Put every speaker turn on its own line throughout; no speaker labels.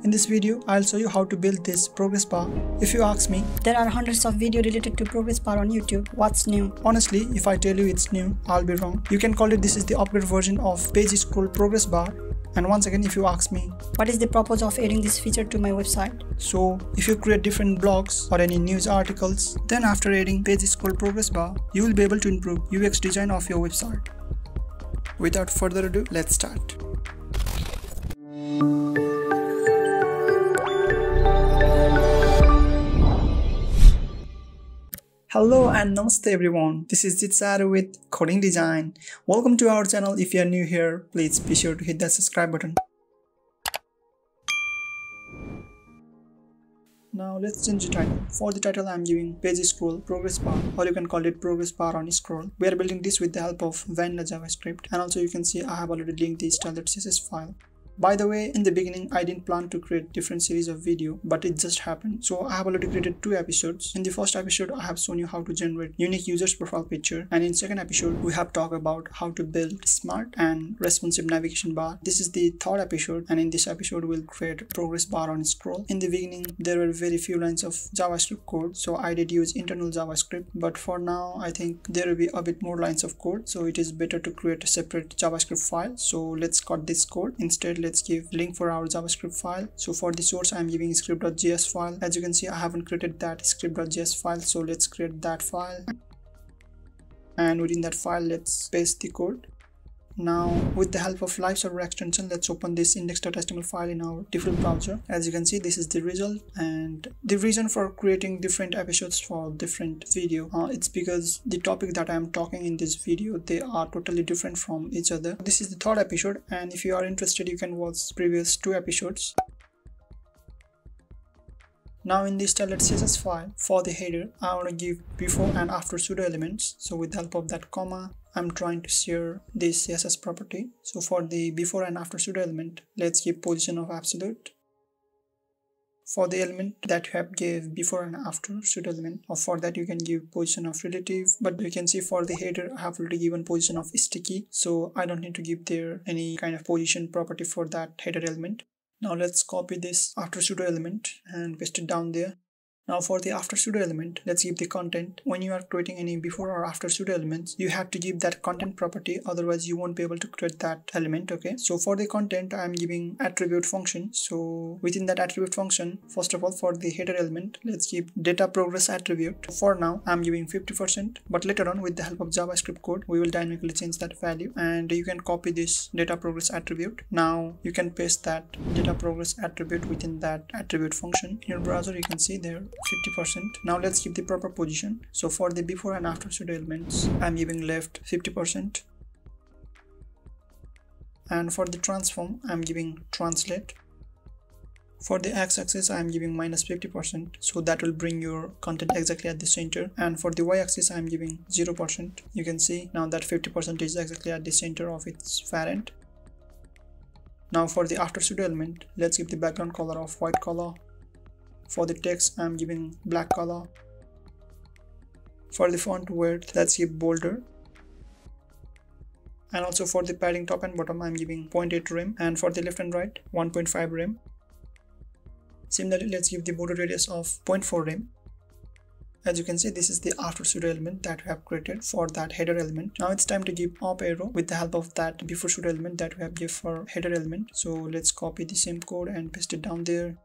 In this video, I'll show you how to build this progress bar. If you ask me,
there are hundreds of videos related to progress bar on YouTube. What's new?
Honestly, if I tell you it's new, I'll be wrong. You can call it this is the upgrade version of page scroll progress bar. And once again, if you ask me,
what is the purpose of adding this feature to my website?
So if you create different blogs or any news articles, then after adding page scroll progress bar, you will be able to improve UX design of your website. Without further ado, let's start. Hello and namaste everyone, this is Jitsaru with Coding Design. Welcome to our channel. If you are new here, please be sure to hit that subscribe button. Now let's change the title. For the title I am giving page scroll progress bar, or you can call it progress bar on scroll. We are building this with the help of vanilla JavaScript, and also you can see I have already linked the style.css file. By the way, in the beginning I didn't plan to create different series of video, but it just happened. So I have already created 2 episodes. In the first episode I have shown you how to generate unique users profile picture, and in second episode we have talked about how to build smart and responsive navigation bar. This is the third episode, and in this episode we'll create progress bar on scroll. In the beginning there were very few lines of JavaScript code, so I did use internal JavaScript, but for now I think there will be a bit more lines of code, so it is better to create a separate JavaScript file. So let's cut this code. Instead, let's give link for our JavaScript file. So for the source I am giving script.js file. As you can see, I haven't created that script.js file, so let's create that file, and within that file let's paste the code. Now with the help of live server extension, let's open this index.html file in our default browser. As you can see, this is the result, and the reason for creating different episodes for different video, it's because the topic that I am talking in this video, they are totally different from each other. This is the third episode, and if you are interested you can watch previous 2 episodes. Now in the style.css file, for the header I want to give before and after pseudo elements. So with the help of that comma, I'm trying to share this CSS property. So for the before and after pseudo element, let's give position of absolute. For the element that you have gave before and after pseudo element, or for that you can give position of relative, but you can see for the header I have already given position of sticky, so I don't need to give there any kind of position property for that header element. Now let's copy this after pseudo element and paste it down there. Now for the after pseudo element, let's give the content. When you are creating any before or after pseudo elements, you have to give that content property, otherwise you won't be able to create that element. Okay, so for the content I am giving attribute function. So within that attribute function, first of all for the header element, let's give data progress attribute. For now I'm giving 50%, but later on with the help of JavaScript code we will dynamically change that value, and you can copy this data progress attribute. Now you can paste that data progress attribute within that attribute function. In your browser you can see there 50%. Now let's give the proper position. So for the before and after pseudo elements I'm giving left 50%, and for the transform I'm giving translate. For the x-axis I am giving minus 50%, so that will bring your content exactly at the center, and for the y-axis I am giving 0%. You can see now that 50% is exactly at the center of its parent. Now for the after pseudo element, let's give the background color of white color. For the text I am giving black color. For the font width, let's give bolder. And also for the padding top and bottom I am giving 0.8 rem, and for the left and right 1.5 rem. Similarly, let's give the border radius of 0.4 rem. As you can see, this is the after pseudo element that we have created for that header element. Now it's time to give up arrow with the help of that before pseudo element that we have given for header element. So let's copy the same code and paste it down there.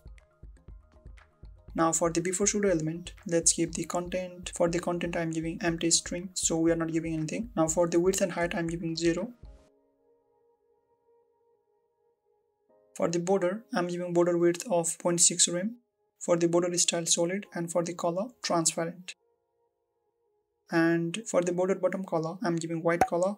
Now for the before pseudo element, let's give the content. For the content I'm giving empty string, so we are not giving anything. Now for the width and height I'm giving 0. For the border I'm giving border width of 0.6 rem. For the border style solid, and for the color transparent. And for the border bottom color I'm giving white color.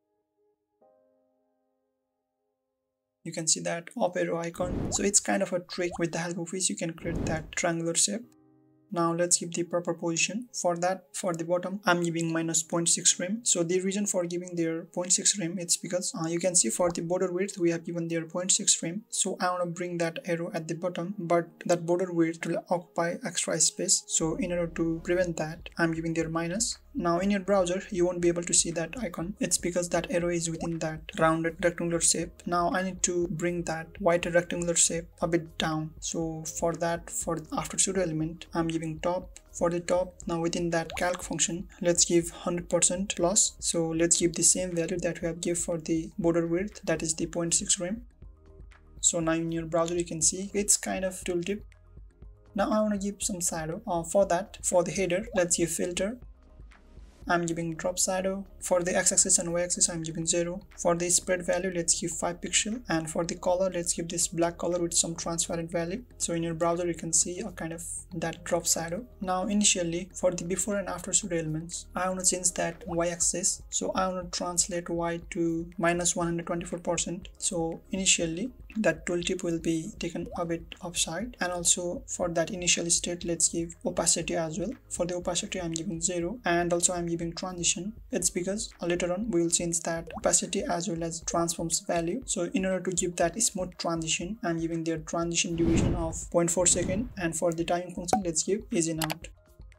You can see that up arrow icon, so it's kind of a trick with the help of which you can create that triangular shape. Now let's give the proper position. For that, for the bottom I'm giving minus 0.6 rem. So the reason for giving their 0.6 rem, it's because you can see for the border width we have given their 0.6 rem. So I want to bring that arrow at the bottom, but that border width will occupy extra space. So in order to prevent that, I'm giving their minus. Now in your browser you won't be able to see that icon. It's because that arrow is within that rounded rectangular shape. Now I need to bring that white rectangular shape a bit down. So for that, for after pseudo element, I'm giving top. For the top, now within that calc function, let's give 100% loss. So let's give the same value that we have give for the border width, that is the 0.6 rem. So now in your browser you can see it's kind of tooltip. Now I want to give some shadow. For that, for the header, let's give filter. I'm giving drop shadow. For the x-axis and y-axis, I'm giving 0. For the spread value, let's give 5 pixel. And for the color, let's give this black color with some transparent value. So in your browser, you can see a kind of that drop shadow. Now initially, for the before and after pseudo elements, I want to change that y-axis. So I want to translate y to minus 124%. So initially, that tooltip will be taken a bit upside, and also for that initial state let's give opacity as well. For the opacity I'm giving 0, and also I'm giving transition. It's because later on we will change that opacity as well as transforms value. So in order to give that smooth transition, I'm giving their transition duration of 0.4 second, and for the timing function let's give easy out.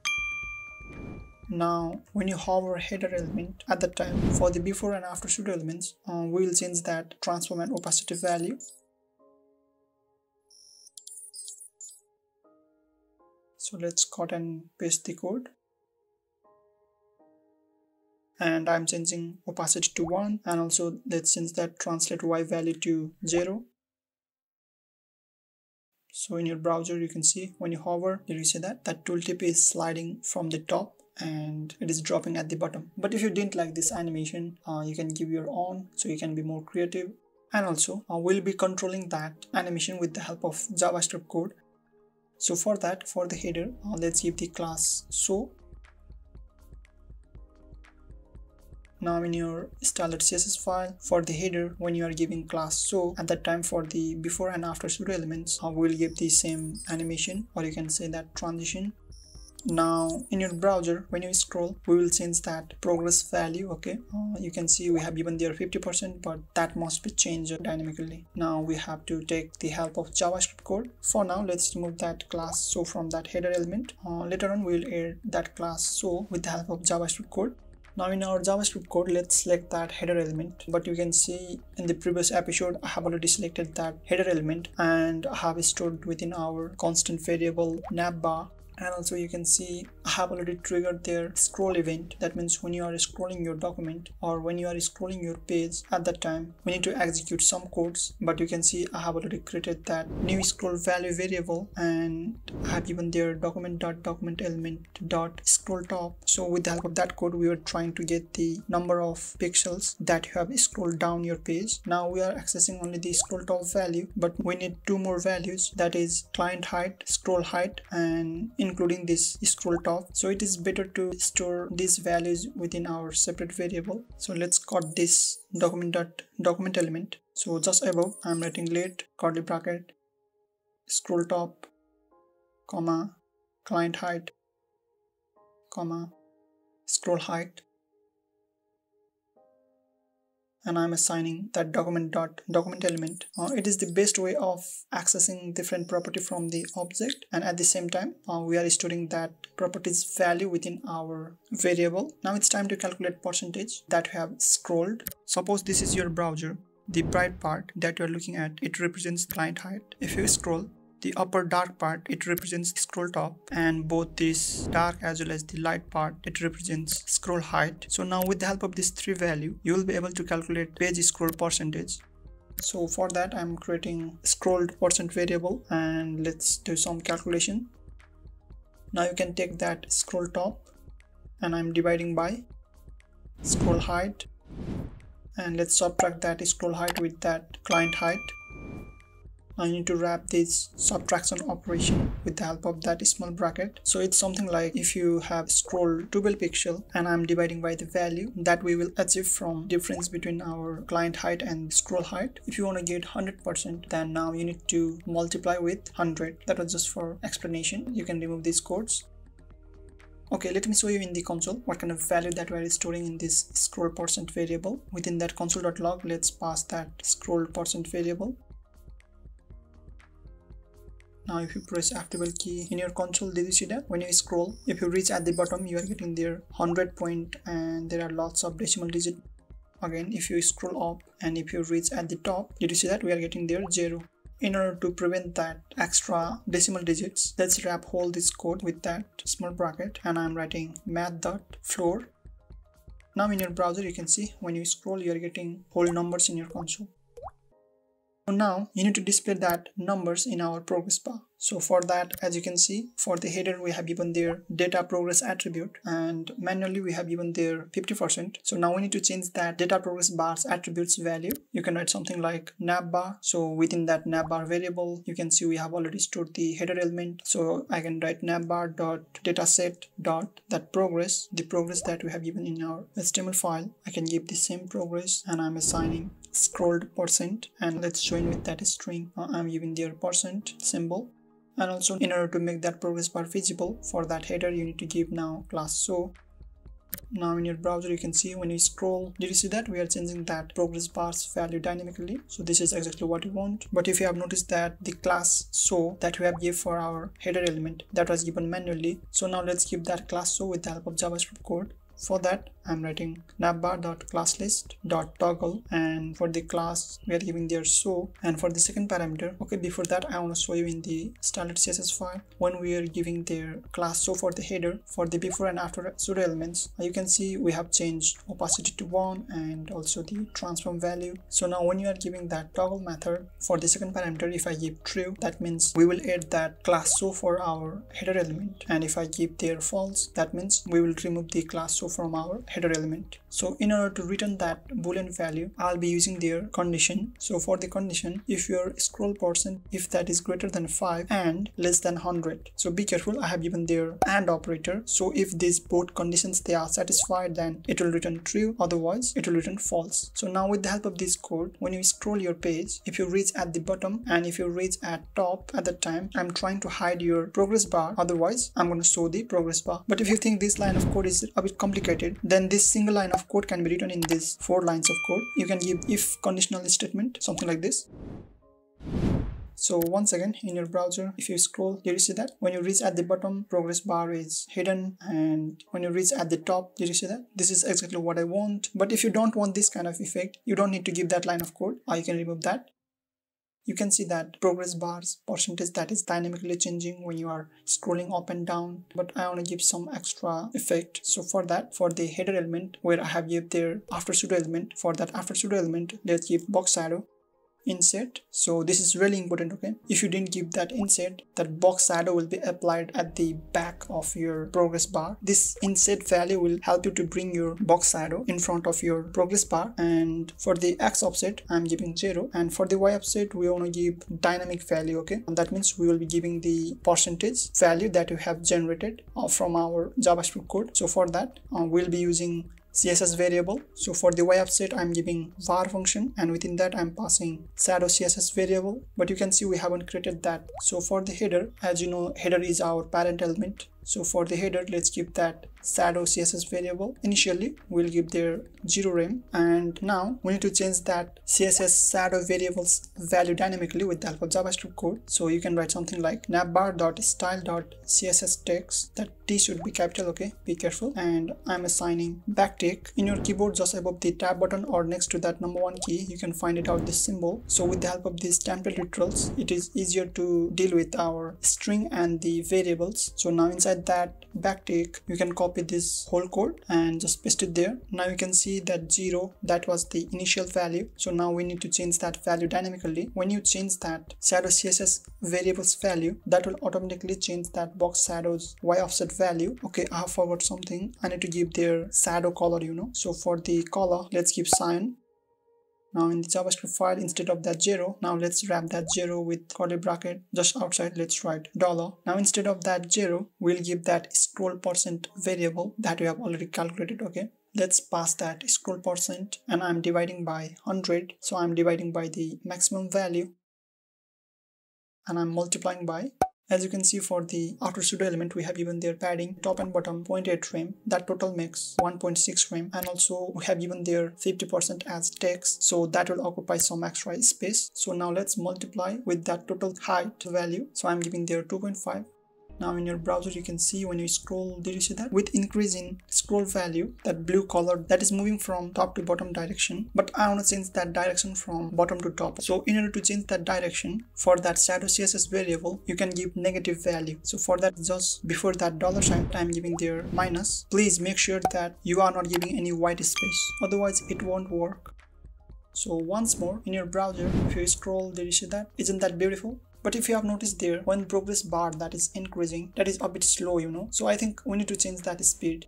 Now when you hover header element, at that time for the before and after pseudo elements, we will change that transform and opacity value. So let's cut and paste the code, and I'm changing opacity to 1, and also let's change that translate y value to 0. So in your browser you can see when you hover, you see that tooltip is sliding from the top and it is dropping at the bottom. But if you didn't like this animation, you can give your own, so you can be more creative. And also we'll be controlling that animation with the help of JavaScript code. So for that, for the header, let's give the class so. Now in your style.css file, for the header, when you are giving class so, at that time for the before and after pseudo elements, we will give the same animation, or you can say that transition. Now in your browser, when you scroll, we will change that progress value. Okay, you can see we have given there 50%, but that must be changed dynamically. Now we have to take the help of JavaScript code. For now, let's remove that class so from that header element. Later on we will add that class so with the help of JavaScript code. Now in our JavaScript code, let's select that header element, but you can see in the previous episode I have already selected that header element and I have stored within our constant variable navbar. And also you can see I have already triggered their scroll event. That means when you are scrolling your document or when you are scrolling your page, at that time we need to execute some codes. But you can see I have already created that new scroll value variable, and I have given their document.documentElement.scroll top. So with the help of that code, we are trying to get the number of pixels that you have scrolled down your page. Now we are accessing only the scroll top value, but we need 2 more values, that is client height, scroll height, and including this scroll top. So it is better to store these values within our separate variable. So let's cut this document element. So just above I'm writing let curly bracket scroll top, comma, client height, comma, scroll height, and I'm assigning that document element. It is the best way of accessing different property from the object, and at the same time we are storing that properties value within our variable. Now it's time to calculate percentage that we have scrolled. Suppose this is your browser. The bright part that you are looking at, it represents client height. If you scroll, the upper dark part, it represents scroll top, and both this dark as well as the light part, it represents scroll height. So now with the help of this 3 value, you will be able to calculate page scroll percentage. So for that I'm creating scrolled percent variable, and let's do some calculation. Now you can take that scroll top and I'm dividing by scroll height, and let's subtract that scroll height with that client height. I need to wrap this subtraction operation with the help of that small bracket. So it's something like if you have scrolled 12 pixel and I'm dividing by the value that we will achieve from difference between our client height and scroll height. If you want to get 100%, then now you need to multiply with 100. That was just for explanation. You can remove these codes. Okay, let me show you in the console what kind of value that we are storing in this scroll percent variable. Within that console.log, let's pass that scroll percent variable. Now if you press F12 key in your console, did you see that when you scroll, if you reach at the bottom, you are getting there 100 point and there are lots of decimal digit. Again, if you scroll up and if you reach at the top, did you see that we are getting there 0. In order to prevent that extra decimal digits, let's wrap whole this code with that small bracket, and I'm writing math.floor. Now in your browser, you can see when you scroll, you are getting whole numbers in your console. So now you need to display that numbers in our progress bar. So for that, as you can see, for the header we have given their data progress attribute, and manually we have given their 50%. So now we need to change that data progress bar's attributes value. You can write something like navbar. So within that navbar variable, you can see we have already stored the header element. So I can write navbar dot dataset dot that progress, the progress that we have given in our HTML file. I can give the same progress, and I'm assigning scrolled %, and let's join with that string. I'm giving their % symbol. And also, in order to make that progress bar visible for that header, you need to give now class so. Now in your browser, you can see when you scroll, did you see that we are changing that progress bar's value dynamically? So this is exactly what you want. But if you have noticed that the class so that we have given for our header element, that was given manually. So now let's give that class so with the help of JavaScript code. For that, I'm writing navbar.classlist.toggle, and for the class we are giving there so, and for the second parameter, okay, before that I want to show you in the standard CSS file when we are giving their class so for the header, for the before and after pseudo elements, you can see we have changed opacity to 1 and also the transform value. So now when you are giving that toggle method for the second parameter, if I give true, that means we will add that class so for our header element, and if I give there false, that means we will remove the class so from our header element. So in order to return that boolean value, I'll be using their condition. So for the condition, if your scroll %, if that is greater than 5 and less than 100, so be careful, I have given their AND operator. So if these both conditions they are satisfied, then it will return true, otherwise it will return false. So now with the help of this code, when you scroll your page, if you reach at the bottom and if you reach at top, at that time I'm trying to hide your progress bar, otherwise I'm going to show the progress bar. But if you think this line of code is a bit complicated, then this single line of code can be written in these 4 lines of code. You can give if conditional statement, something like this. So once again, in your browser, if you scroll, did you see that when you reach at the bottom, progress bar is hidden, and when you reach at the top, did you see that? This is exactly what I want. But if you don't want this kind of effect, you don't need to give that line of code, or you can remove that. You can see that progress bar's percentage that is dynamically changing when you are scrolling up and down, but I want to give some extra effect. So for that, for the header element where I have given their after pseudo element, for that after pseudo element, let's give box shadow inset. So this is really important, okay? If you didn't give that inset, that box shadow will be applied at the back of your progress bar. This inset value will help you to bring your box shadow in front of your progress bar. And for the x offset, I'm giving 0, and for the y offset we want to give dynamic value, okay? And that means we will be giving the percentage value that you have generated from our JavaScript code. So for that, we'll be using CSS variable. So for the y offset, I'm giving var function, and within that I'm passing shadow CSS variable, but you can see we haven't created that. So for the header, as you know, header is our parent element. So for the header, let's give that shadow CSS variable. Initially, we'll give their 0 rem, and now we need to change that CSS shadow variable's value dynamically with the help of JavaScript code. So you can write something like navbar.style.css text. That T should be capital, okay? Be careful. And I'm assigning backtick. In your keyboard, just above the tab button or next to that number 1 key, you can find it out this symbol. So with the help of these template literals, it is easier to deal with our string and the variables. So now inside that backtick, you can copy this whole code and just paste it there. Now you can see that 0, that was the initial value. So now we need to change that value dynamically. When you change that shadow CSS variable's value, that will automatically change that box shadow's y offset value. Okay, I have forgot something. I need to give their shadow color, you know. So for the color, let's give cyan. Now in the JavaScript file, instead of that 0, now let's wrap that 0 with curly bracket just outside. Let's write $. Now instead of that 0, we'll give that scroll % variable that we have already calculated, okay? Let's pass that scroll %, and I'm dividing by 100. So I'm dividing by the maximum value, and I'm multiplying by As you can see, for the after pseudo element, we have given their padding top and bottom 0.8 rem. That total makes 1.6 rem, and also we have given their 50% as text, so that will occupy some extra space. So now let's multiply with that total height value. So I'm giving there 2.5. Now in your browser, you can see when you scroll, did you see that? With increase in scroll value, that blue color that is moving from top to bottom direction. But I want to change that direction from bottom to top. So in order to change that direction, for that shadow CSS variable, you can give negative value. So for that, just before that $sign, I'm giving there minus. Please make sure that you are not giving any white space. Otherwise, it won't work. So once more, in your browser, if you scroll, did you see that? Isn't that beautiful? But if you have noticed there, when progress bar that is increasing, that is a bit slow, So I think we need to change that speed.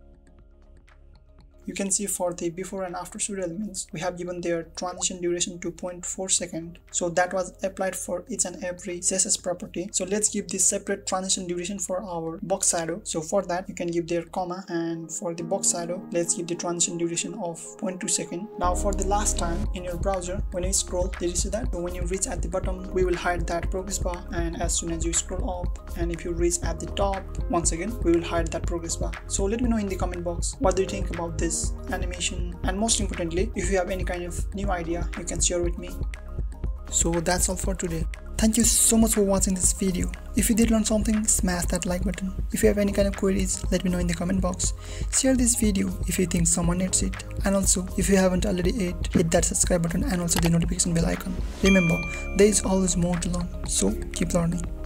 You can see for the before and after pseudo elements, we have given their transition duration to 0.4 second. So that was applied for each and every CSS property. So let's give this separate transition duration for our box shadow. So for that, you can give their comma, and for the box shadow, let's give the transition duration of 0.2 second. Now for the last time in your browser, when you scroll, did you see that? So when you reach at the bottom, we will hide that progress bar, and as soon as you scroll up, and if you reach at the top, once again, we will hide that progress bar. So let me know in the comment box, what do you think about this animation, and most importantly, if you have any kind of new idea, you can share with me. So that's all for today. Thank you so much for watching this video. If you did learn something, smash that like button. If you have any kind of queries, let me know in the comment box. Share this video if you think someone needs it, and also if you haven't already hit that subscribe button and also the notification bell icon. Remember, there is always more to learn, so keep learning.